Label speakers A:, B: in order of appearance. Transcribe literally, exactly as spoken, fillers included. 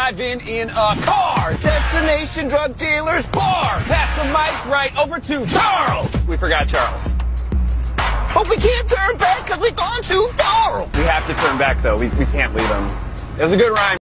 A: drive-in in a car.
B: Destination drug dealer's bar.
A: Pass the mic right over to Charles. We forgot Charles.
B: But we can't turn back because we've gone too far.
A: We have to turn back, though. We, we can't leave him. It was a good rhyme.